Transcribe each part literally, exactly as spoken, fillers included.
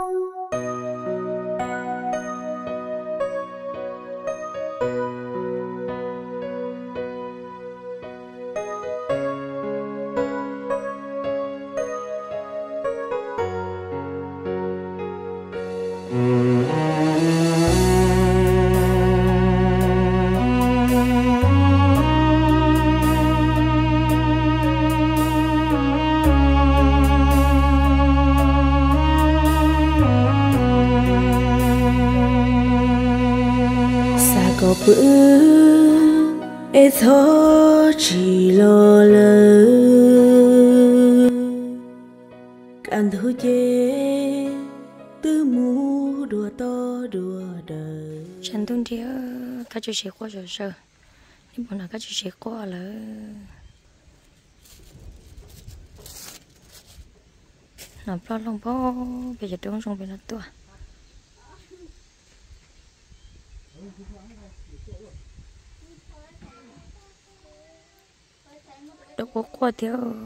có bữa e thó chỉ lo lơ càng thú chê tư mu đùa to đùa đời chẳng tuân theo các chú sẽ qua rồi sao nhưng bọn nào các chú sẽ qua là nằm lo lòng bó bây giờ tôi không biết nó tua đâu có qua theo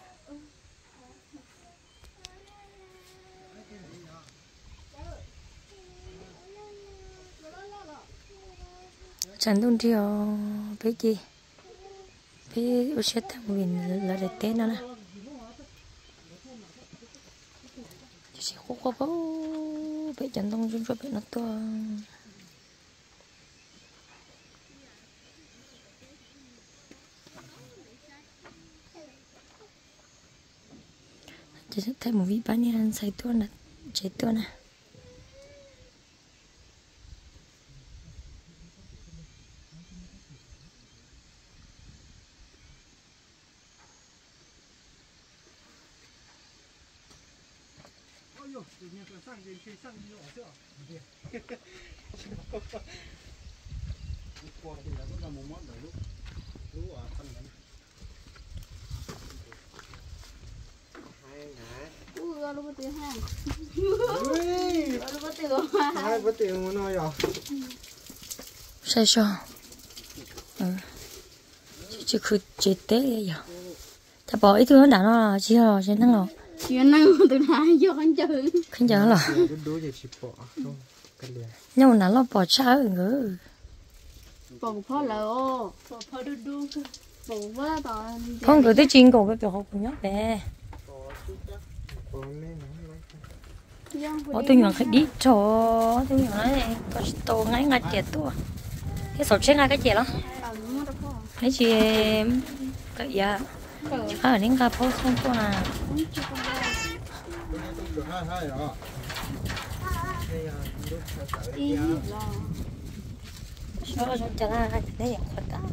chẳng tuân theo biết gì biết ở sẽ thằng mình là để tên nó nè sẽ có qua bố biết chẳng tuân chúng cho biết nó tua chỉ thấy một vị bán nhà ăn xài tuôn nè chế tuôn nè Lu beti ha. Lu beti lo. Hai beti mo no yo. sai sao ừ chỉ cứ chế tế vậy giờ ta bỏ ít thứ đã nó chỉ là chỉ năng rồi Chỉ năng từ nãy giờ anh chơi. không giờ là nhưng mà nó bỏ xa người Bỏ phá là ô, bỏ phá đu đu, bỏ quá tao. không cứ tới chuyện của cái việc học của nhóc nè ở tôi nhường phải đi cho tôi nhường này có tổ ngay ngay chết tôi cái sổ chết ngay cái chết đó cái gì cái gì ở đến cà phê xong cô nè cho cho cho nó để dạng quật đó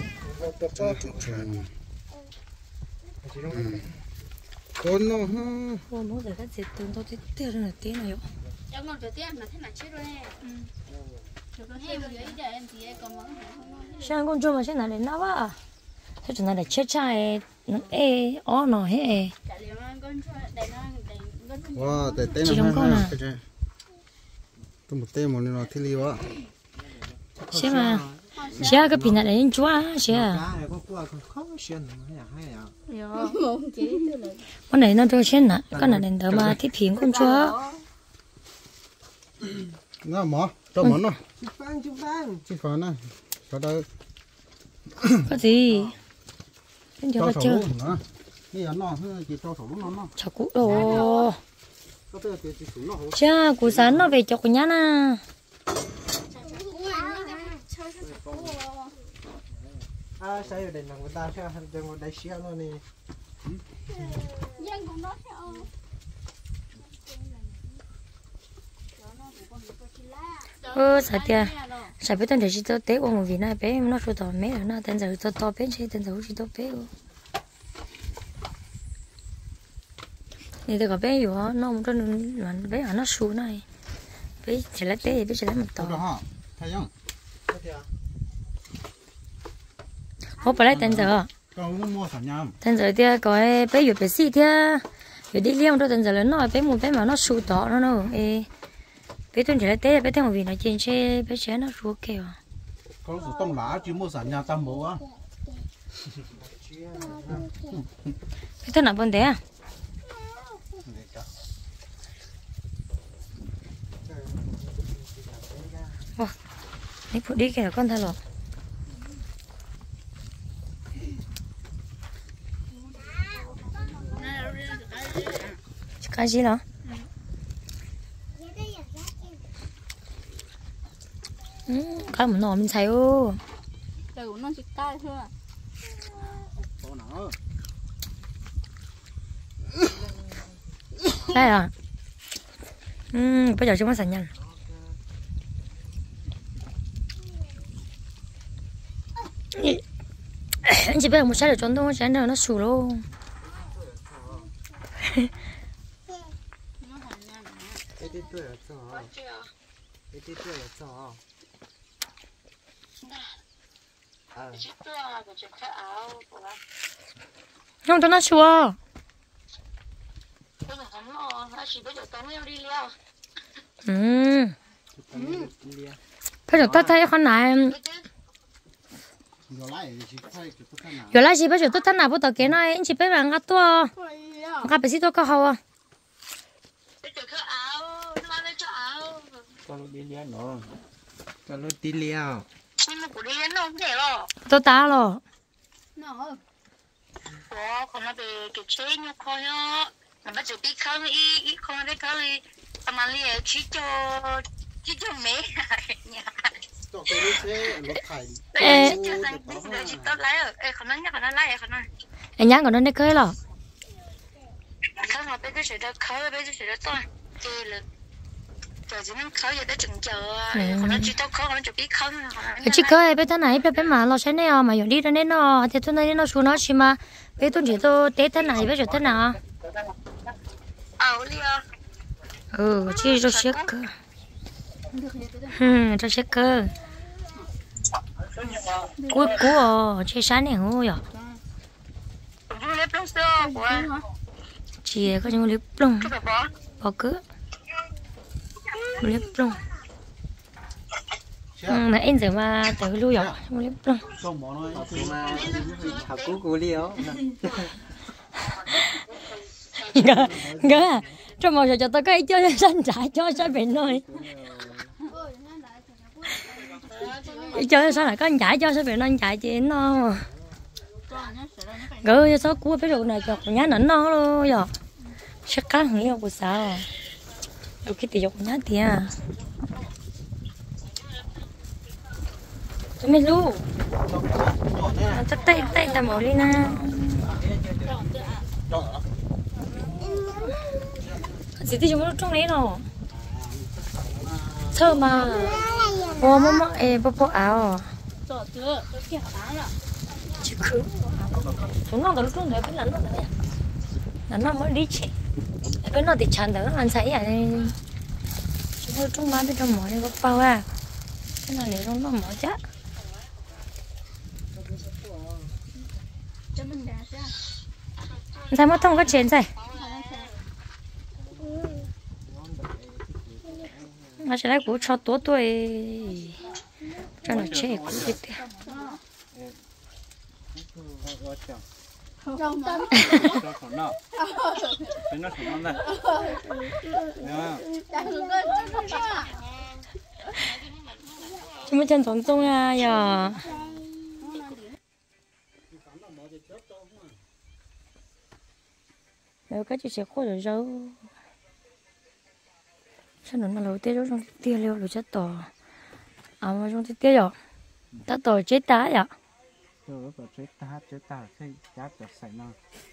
con nó ha. cô muốn để cái gì từ tôi tới tiêu rồi tí này không? Cháu ngon đầu tiên mà thế nào chết rồi nè. Em dưới để em thì em còn món sáng con cho mà thế nào để nó á? Thế chúng ta để chết trai nó ê ó nó hết. Wow, để tên nó con à? Tôi một tên một nó thế liu á. Xem mà. Xe cái pin này đến chúa xe. Con này nó cho trên nè, con này đến đó mà thì pin con chúa. Nó mỏ, cho mỏ nó. Chụp phang, chụp phang. Chụp phang này. Cho đây. Có gì? Đến giờ cho chưa? Bây giờ nó chỉ cho sổ nó nó. Chào cụ đồ. Cha, cụ sáng nó về cho cụ nhá nè. À, sao đây là người ta sao cho người đại xe nó nè. Dân cũng nói theo. Ừ, sao tiệt? Sao biết tên chỉ tao té qua một vị này bé nó số to mấy rồi nó tên giờ tao to bé chứ tên giờ chỉ tao bé. Này tao có béอยู่nó một cái nó bé ở nó số này. Bé chỉ lấy té bé chỉ lấy một to. Thấy không? Hộp lấy tên giờ. Tên giờ tia có béอยู่bé xí tia. Rồi đi liêu đâu tên giờ lớn nó bé một bé mà nó số to nó nó. Ê. Bé tôi chỉ lấy té bé theo một vị nó trên xe bé chế nó số kêu. Có số tông lá chứ mua sản nhà tam bộ á. Bé tôi nào bên đấy à? Đi phụ đi kìa con thay rồi. Cái gì đó? Ừ, cái một nồi mình xài ô. Từ nó chỉ cay thôi à. Đây à? Ừ, bây giờ chúng ta sẽ nhận. Anh chỉ biết một sai được trốn thôi, chén nào nó sù luôn. Không cho nó chua. Ừ. Bây giờ tôi thấy con này. Giờ lại chỉ bây giờ tôi thấy nào bắt đầu cái này anh chỉ biết là ngắt tua. Ngắt besi tua có hậu à? Tôi ta rồi. Ủa, còn nó về cái chế nhau coi á, mà bắt đầu đi khâu đi, đi khâu đi khâu đi, mà liền chỉ cho chỉ cho mấy nhà. Ê, chỉ tao lấy rồi, ê, còn nó nhắc còn nó lấy, còn nó. anh nhang còn nó này cười rồi. Khâu mà bây giờ sẽ được khâu, bây giờ sẽ được to, thì là giờ chỉ nên khâu giờ đã chừng chờ, còn nó chỉ tao khâu, còn nó chuẩn bị khâu nữa. Chỉ cười bây giờ này bây giờ mà lo cái này mà dùng đi ra nên nó, thì tôi nói nó xuống nó chỉ mà bây tôi chỉ tôi té thế này bây giờ thế nào? Ờ, đi à. Ừ, chỉ cho xếp cơ. Hmm, cho xếp cơ. Cuối cuối chơi sáng này hú vậy. Chị có những clip luôn. Bỏ cứ. Clip luôn. Ừ, nãy anh giờ mà tới lưu rồi, clip luôn. học cú cú liêu. Ngờ, ngờ. Trong một giờ cho tôi cái cho sanh trả cho sao bệnh rồi. Cho sao lại có anh chạy cho sao bệnh anh chạy chị nó. Gỡ số của cái đồ này chọc nhá nảnh nó luôn rồi. Chắc căng hiểu của sao. Đâu cái tỷ dục nhá thì à. Tôi mới lu. Chắc tay tay ta mở đi na. Chị thì chúng nó trong đấy rồi. Thơ mà. Ồ mama ê bố bố áo. Chứ cứ. Chúng nó có lúc trong đấy phải lắn nó đấy. Lắn nó mới đi chị. Cái nó thì chán đỡ ăn sấy à. Chúng nó trong má bên trong mỏ này có bao à. Cái này nếu trong nó mỏ chắc. Sao mà thông có chén rồi. Nó sẽ lấy củ cho tổ tuổi cho nó chết củ đi tiếp. Trong tâm. Chúng mới chân sống tung à giờ. Nếu cái chị sẽ khô rồi rau. Sao nó lâu tết trong tia liêu rồi chết to. À mà trong tia rồi. Ta to chết tá vậy. Rồi có chết tá chết tá xây chát cho sấy nó.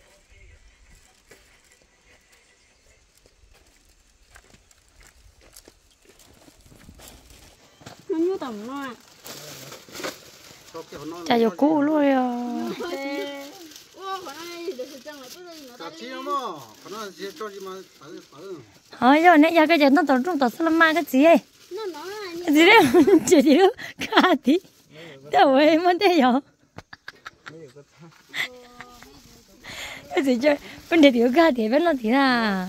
Nó như tầm nó. Chả vô cũ luôn à. Hỏi rồi nãy giờ cái chuyện nó tổ trung tổ slam ma cái gì ấy? Cái gì đấy? Chỉ gì đó? Cái gì? Đâu em muốn thế giờ? Cái gì chơi? Vấn đề tiểu cái thì vẫn là thế à?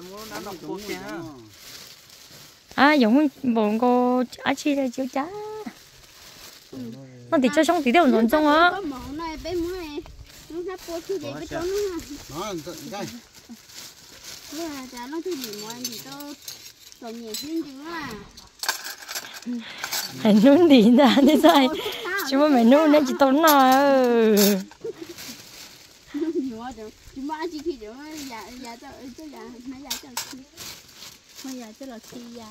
À giống bọn cô á chi đây chiếu chá. Nó thì cho xong tí đều nón trong á. Nó sắp bố thư để với cháu nó ha. Nó đây. Bây giờ nó thư gì mà anh thì tao tao nhẹ xin chứ à. Mày nôn đi ra thế sai. Chứ mà mày nôn nên chỉ tốn nào. Chúng ba chỉ khi đó dạ dạ cho cho dạ nó dạ cho khi không dạ cho là khi dạ.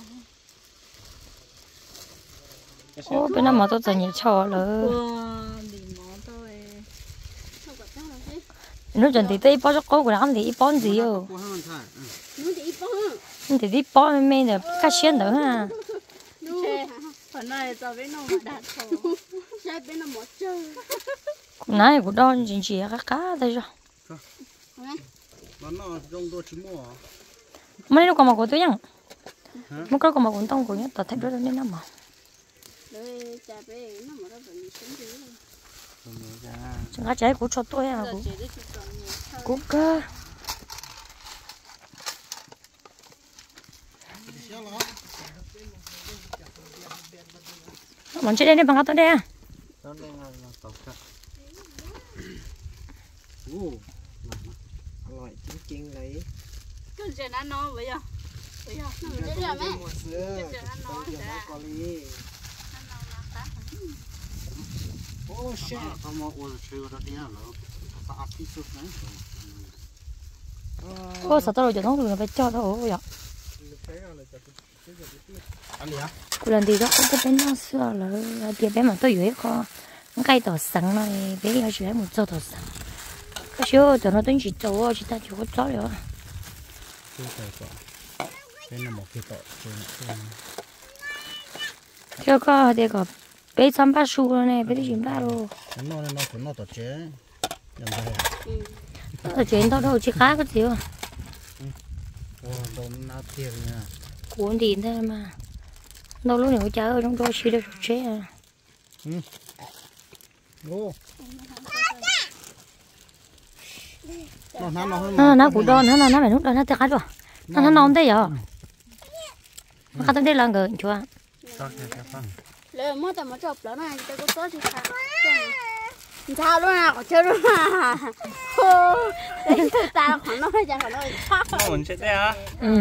Ô bên nào mà tôi dành nhiều trò rồi. Nó chuẩn thì tây bao cho cô của nó thì ít bón gì đâu. Nó thì ít bón mấy là cắt xiên nữa ha. Phần này cho bên nó mà đạt thổ, sai bên nó một chơi. Này của đòn chỉ chỉ cá cá thôi rồi. Nó trong đôi chim mò. Mấy nó còn một của tôi nhá. Mấy cái còn một của tông của nhá, tao thấy đó nên lắm mà. Chẳng cá trái của cho tôi à của. Của cơ. Món chơi đây này bằng áo tôi đây à? Ồ, loại chính chính lấy. Cái chuyện ăn nó vậy à? Vậy à? Nó vậy là mấy? Cái chuyện ăn nó vậy à? Ô, shit. Không có uống sữa đó đi hả? Sao áp đi chút này? Ô, sao tao rồi nó rồi phải cho tao vậy? Ăn đi hả? Cô lần thì đó cũng có bên nó xưa là tiền bé mà tôi dưới kho nó cay tỏi sẵn này bé ở dưới một giờ tỏi sẵn cái số tụi nó tính chỉ tàu chỉ ta chỉ có chó rồi bên là một cái tỏi chưa có để có bé chăm ba xu này bé đi chim ba rồi nó nó nó nó tỏi chế nó chế tao đâu chỉ khá cái gì à ô đồ nó tiền nha cuốn tiền thế mà đâu lúc này có cháo ở trong đó chỉ được chế à ô nó nó nó nó nó cũng đòn nó nó nó phải nút đó nó tự cắt rồi nó nó non thế giờ nó cắt tới đây là người chưa lấy mua tầm một chục đó này cho có tốt thì sao sao luôn à có chơi luôn à đấy ta khoảng nó hay chẳng khoảng nó nó vẫn chết đấy hả ừ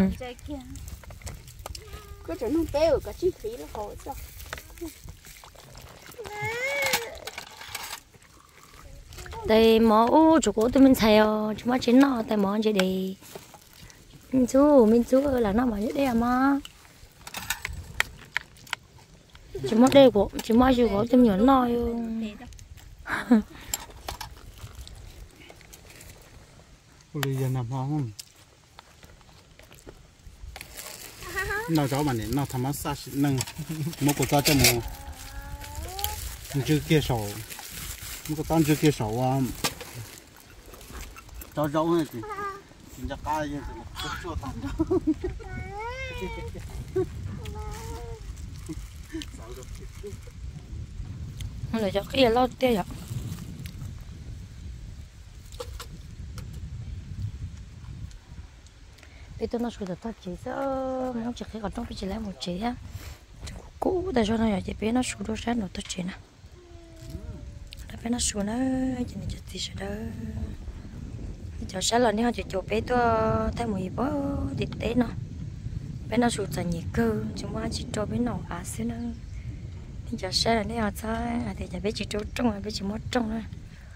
cái chuyện không béo cả chi phí nó khổ sao đây mỏ chủ của tôi mình xài chúng nó chín nó tại mỏ chỉ để mình chú mình chú là nó mà như đây mà chúng nó đây của chúng nó chỉ có tôi nhỏ nó bây giờ nằm không nó cháu bạn này nó thầm sát nâng một cái cho cho mù chưa kia sầu một cái tan chưa kia sầu à cháu cháu này thì chính là cái gì thì chưa tan nó là cho cái lót thế vậy bây giờ nó sửa được thật chỉ sao nó chỉ khi còn trong cái chỉ lấy một chỉ á cũ tại cho nó giờ chỉ biết nó sửa được sáng nó tốt chỉ nè đã biết nó sửa nó chỉ nên chỉ sửa đó giờ sáng là nếu chỉ cho bé tôi thay một bó thịt té nó bé nó sửa thành nhiệt cơ chúng ta chỉ cho bé nó à xíu nữa giờ sáng là nếu sao thì giờ bé chỉ cho trong rồi bé chỉ mất trong thôi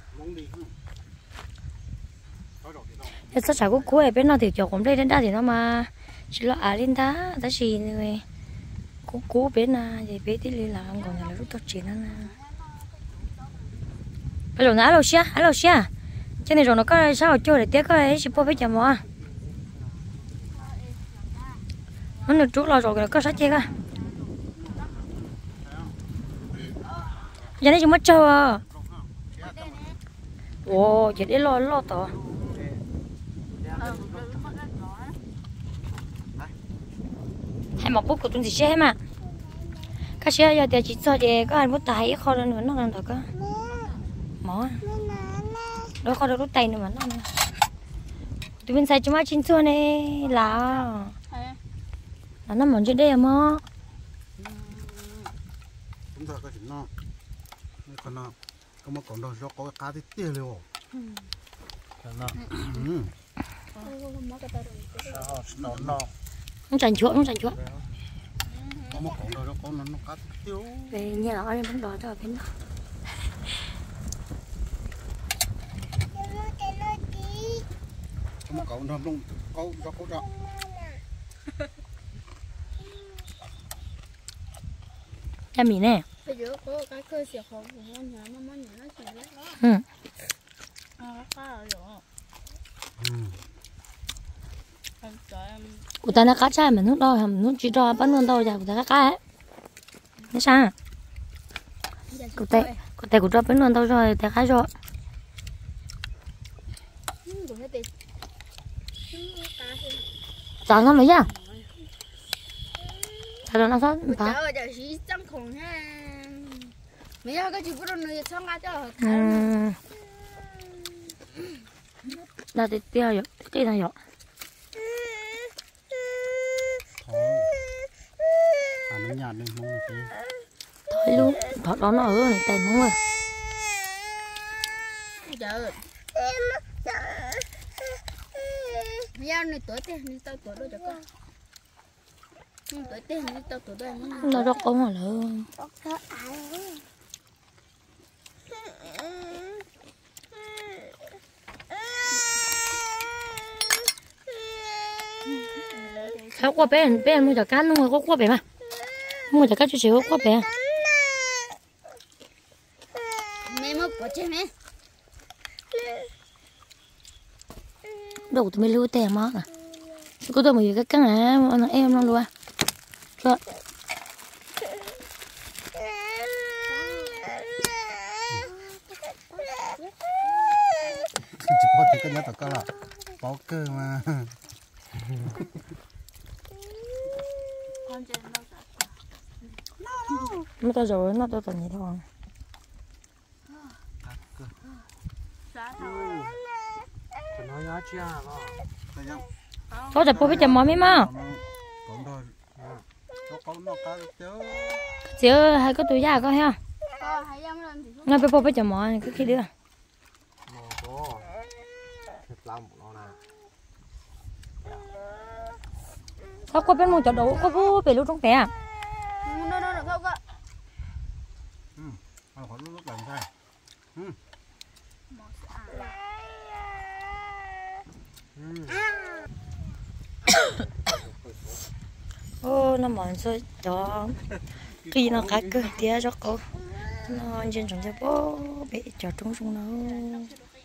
thế sao chả có cú này bên nó thì kiểu cũng đây đến đó thì nó mà chỉ là à lên đá đá gì rồi cú cú bên à thì bé tí là không còn là lúc tốt chuyện nữa nè bây giờ nó alo xia alo xia cho nên rồi nó có sao chơi để tiếc cái chỉ bỏ bé chả mà nó được chút là rồi nó có sao chơi cả giờ này chúng mất chơi à ồ chỉ để lo lo to hay một bút của tôi thì xe mà các xe giờ thì chỉ cho về có anh bút tay kho lên nữa nó làm được á mỏ đôi kho được bút tay nữa mà nó tụi mình xài cho má chín xua này là là nó mỏng trên đây mà chúng ta có chuyện nó còn nó có một con đâu có cái cá thì tiêu luôn nó nó không chành chuột không chành chuột có một con rồi con nó nó cắt tiêu về nhà nó em vẫn đòi cho bên đó có một con nó luôn câu cho câu đó em mì nè bây giờ có cái cơ sởของมันnhà nóมันnhà nó chỉ đấy đó ừ à cái rồi của ta nó cá chai mà nước đôi hầm nước chỉ đôi bắt luôn đôi ra của ta cá cá nó sao của ta của ta của cho bắt luôn đôi rồi ta cá rồi chọn nó mấy nhá chọn nó sao bà giờ giờ chỉ trăm khổng ha mấy giờ cái chụp nó người xong ra cho là thì tiêu rồi cái này rồi à nó nhạt lên mông cái thôi luôn thọ đó nó ở này tay mông rồi giờ giờ này tuổi tiền này tao tuổi đôi cho con tuổi tiền này tao tuổi đôi nó rất ổn rồi luôn sao qua bé bé mua chả cá luôn rồi có qua bé mà mua chả cá chú xíu qua bé mẹ mua bỏ chơi mẹ đủ tụi mình lưu tiền mà có tôi mới cái cá này em nó luôn cho chỉ có thì cái nhát tao cá là bó cơ mà nó tao rồi nó tao toàn gì thôi thôi chặt bố biết chầm mỏ mấy mà chứ hai cái túi da có ha ngay bố biết chầm mỏ này cứ khi đưa sao có bên mua chợ đồ có bố về lúc trong té à nó nó không có ừ khỏi lúc làm sao ừ ô nó mòn rồi cho khi nó khác cơ tía cho cô nó trên trong cho bố bị cho trúng xuống nó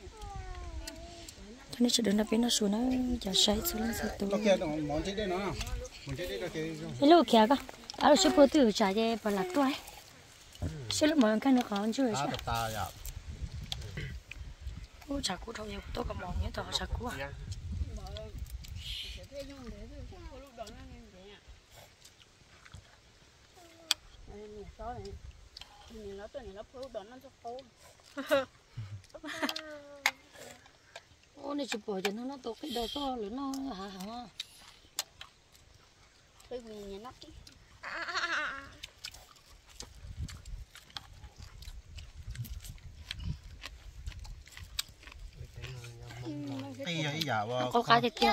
cho nên sẽ đứng ở bên nó xuống nó chả say xuống nó sẽ tụi cái lúc kia cơ à lúc shipper từ trả về và lạc tuổi sẽ lúc mọi người nó còn chưa chứ ô chả cú đâu nhiều tôi còn mong nhớ tao chả cú à nó tôi này nó phơi đón nó cho khô ô này chụp bỏ cho nó nó tổ cái đầu to lớn nó hả hả tôi nhìn nó tí cái ấy giả vào có cá thì kia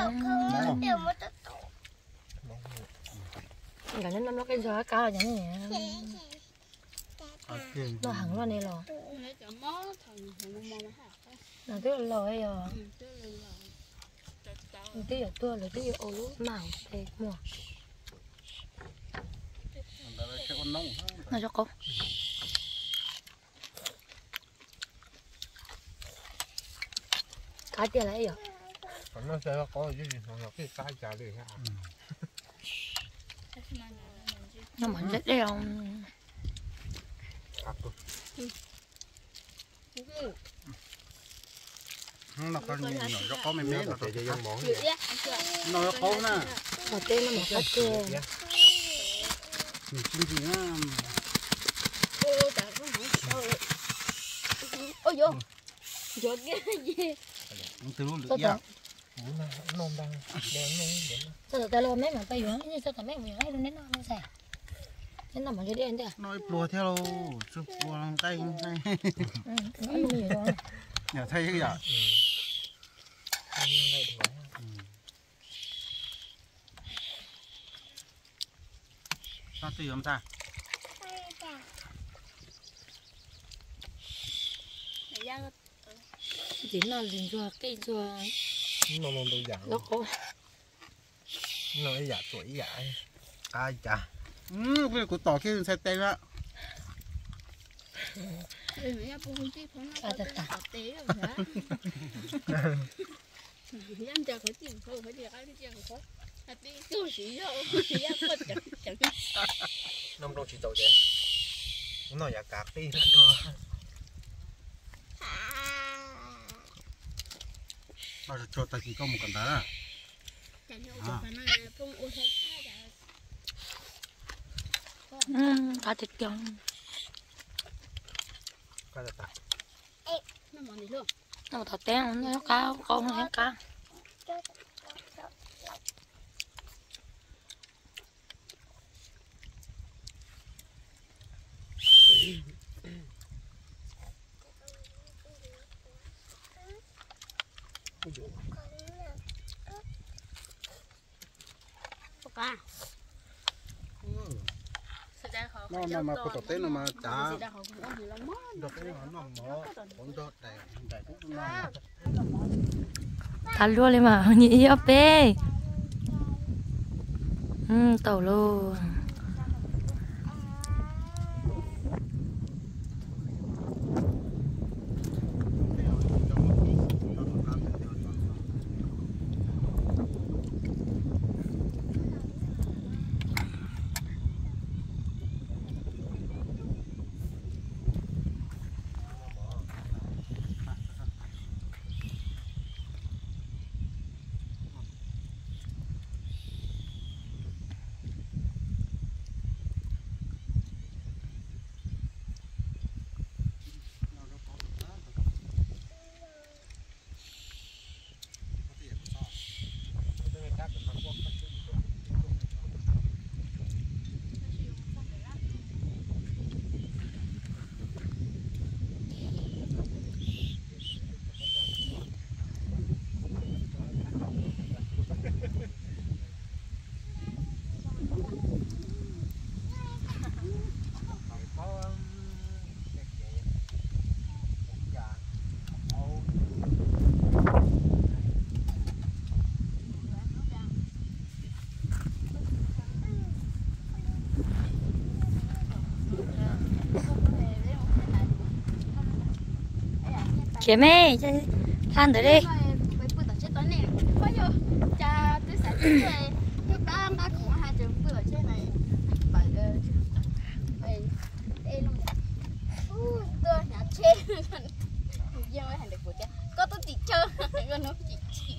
cả nhân nó cái gió cá là như này nó hẳn luôn này rồi nó tức là lòi rồi tức là tua là tức là ô lú màu thế mua nó cho cô cá tiền lại rồi nó sẽ có cái gì nó cái cá chả được ha nó mỏng rất đấy không nó có nhiều nó có mấy mấy nó để cho dân món nó có nè mà tên nó một cái kia chính gì á ôi vô vô cái gì từ lúc được ya nôm đang đen sao tao lo mấy mà bay nữa như sao tao mấy người ấy nên nó nó xả nên nó mà cái đen thế à nói plua theo đâu chụp plua làm tay không tay nó nhiều rồi nhà thay cái gì ta tự làm sao chỉ là liền cho cây cho nó nó đâu dạng nó có nó ấy giả tuổi giả ai chả ừ bây giờ cô tỏ cái xe tay đó à thật à em chờ cái tiền thôi phải đi cái tiền thôi à đi tôi chỉ đâu chỉ em có chẳng chẳng năm đâu chỉ tàu chứ nó giả cạc đi nó thôi bao giờ cho ta chỉ có một con đá ừ cá thịt tròn cá thật à nó mòn đi luôn nó thật đen nó cá con nó cá cá nó nó mà có tổ tế nó mà chả được cái nó mỏ cũng cho đầy đầy cũng nó thà luôn lên mà nhị ấp bê ừ tàu luôn kiếm ấy than tới đi có tôi chỉ chơi con nó chỉ chỉ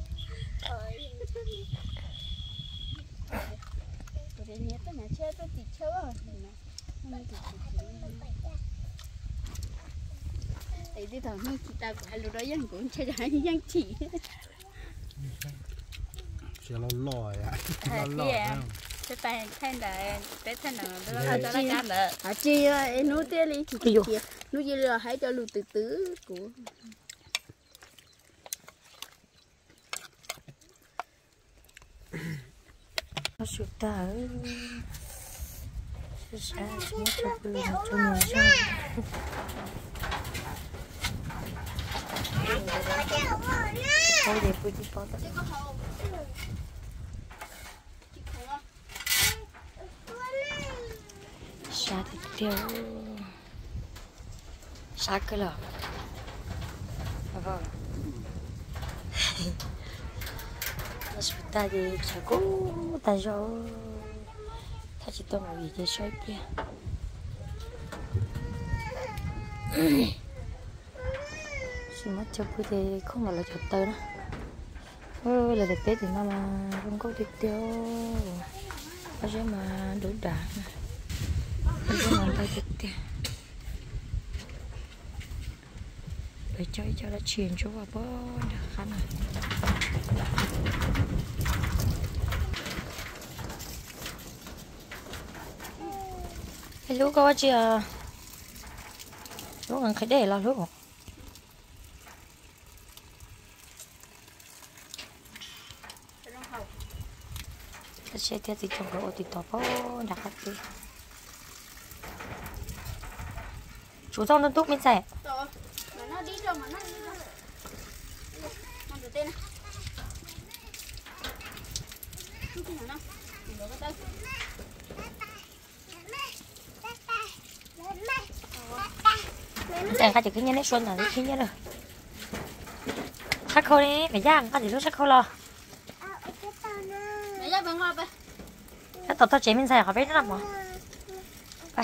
tôi nhớ tôi nhà chơi tôi chỉ chơi rồi thì đi thằng nó chỉ ta phải lúc đó dân cũng chơi ra dân chỉ chỉ lo lòi à lo lòi cái tay thay là cái thay nào đó là cho nó cam nữa à chi em nuôi tê li chỉ chỉ nuôi gì là hãy cho lùi từ từ của nó sụt ta sao chúng ta cứ làm cho mình sao thôi để tôi đi bỏ tận xa thì tiêu xa cơ lợ vâng nó sụt ta thì sẽ cố ta cho ta chỉ tôi ngồi để xoay kia chỉ mất cho tôi thì không phải là chụp tới đó ơi là thực tế thì nó mà không có tuyệt tiêu có sẽ mà đủ đạn không có làm tay tuyệt tiêu để chơi cho nó truyền cho vào bó được khá này lúc có chị à lúc ăn cái để là lúc sẽ theo thì trong đó thì tỏ bao đặc biệt chú trong nó túc bên xe Rồi, mà nó đi rồi mà nó đi rồi. Con được tên này. Túc cái nào đâu? Mình đổ cái tay. Chẳng có chỉ cái nhân đấy xuân là cái khí nhất rồi. Sắc khô đi, phải giang, có gì lúc sắc khô lo. Mẹ ra bên ngoàiไป Cái tao tao chế bên xe khỏi biết nó nằm rồi. Đây.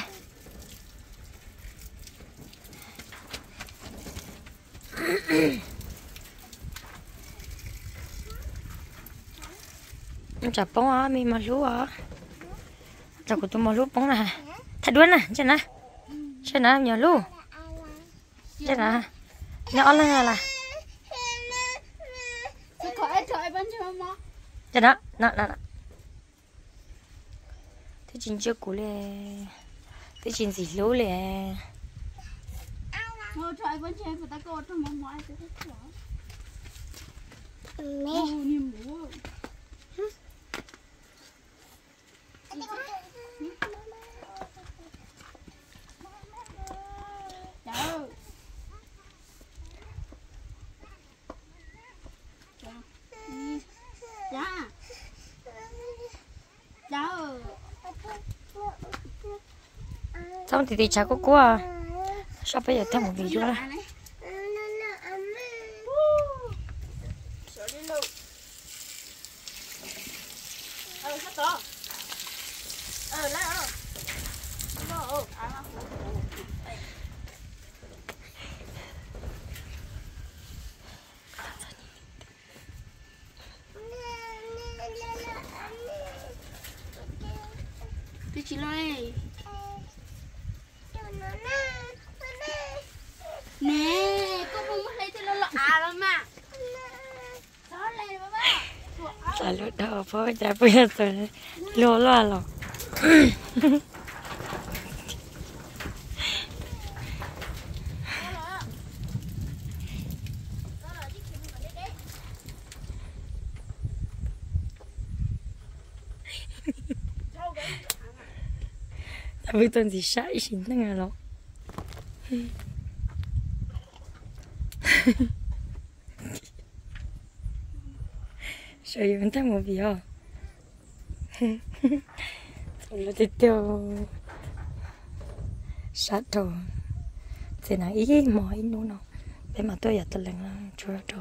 Em chả bông á, mình mà lú á. Chả của tôi mà lú bông này. Thật đuôn nè, chứ nè. Chứ nè, nhờ lú. Chứ nè. Nhỏ lên là. Cái khỏi trời bên cho mà. Chứ nè, nè, nè. Thế chính chưa cú lè. Thế chính gì lú lè. Ngồi trời bên trên người ta có trong mong mỏi cái cái đó. Mẹ. Nhìn bố. Chào. Dạ. Chào. Xong thì thì chả có quá. Sao bây giờ thêm một video nữa. Ờ, sắp rồi. Ờ, lấy rồi. Ờ, à. Cái chị này. Nè, cô không muốn lấy thì nó lọ à lắm mà. Đó lên bà ba. Chả lụt đâu, phó chả bây giờ rồi. Lô loa lọ. Tapi tuan si Syai sini tengah lo. Syai yang tak mau biar. Kalau itu satu, cina ini mau ini no, memang tu ya terleng lah cuaca tu.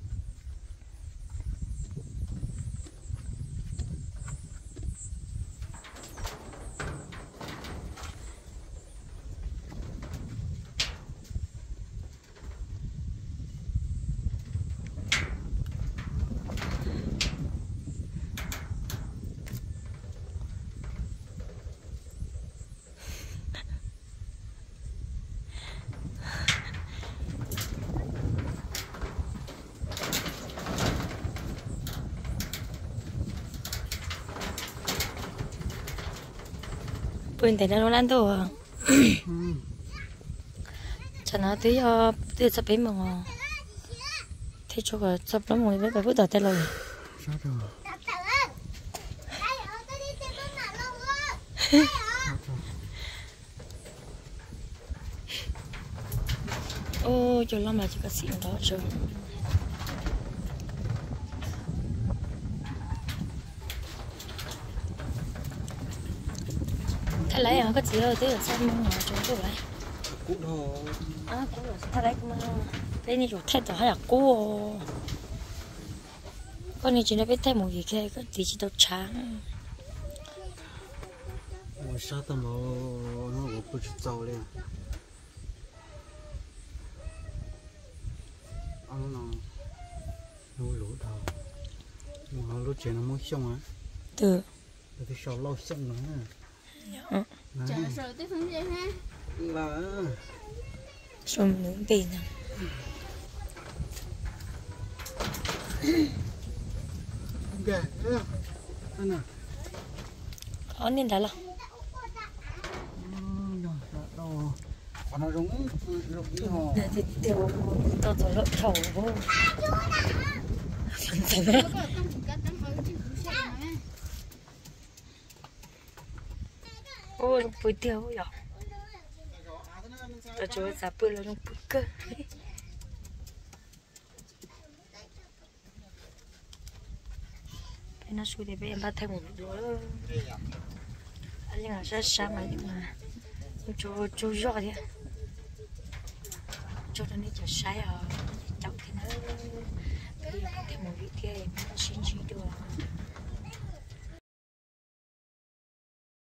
Bên này nó lan thôi à? Chẳng nào tới tới sắp đến mà ngon. Thế cho cái sắp lắm rồi, phải bước đầu tay rồi. Sao rồi? Ô, cho lắm là chỉ có xịn đó rồi. Thay lấy à, có gì đâu, tới ở sau mông mà chúng tôi lấy. Cũ thôi. À, cũ rồi, thay lấy cũng cái này rồi thay hay là cũ. Con này chỉ nó biết thay một gì kia, có tí chỉ đâu trắng. Ôi sao tao mà nó cũng不知道嘞。ăn nó nó lúa đầu, nó lúa chè nó mới xong á. Từ. Rồi thì sau lâu xong nữa. Dạ. Chả sợ tới phương diện ha. Là. Xong nướng bì nè. Ok, anh à. Có nên đã là. Nó rúng rụng như hồ. Để thì tiêu tao rồi lợn thầu vô. Ôi, bơi tiêu rồi. cho chú giả bự là trong bự cơ nó suy để em bắt thêm một đứa anh là rất sáng mà nhưng mà chú chú rõ đi cho nên cho sai à chọc thì nó bây giờ thêm một vị kia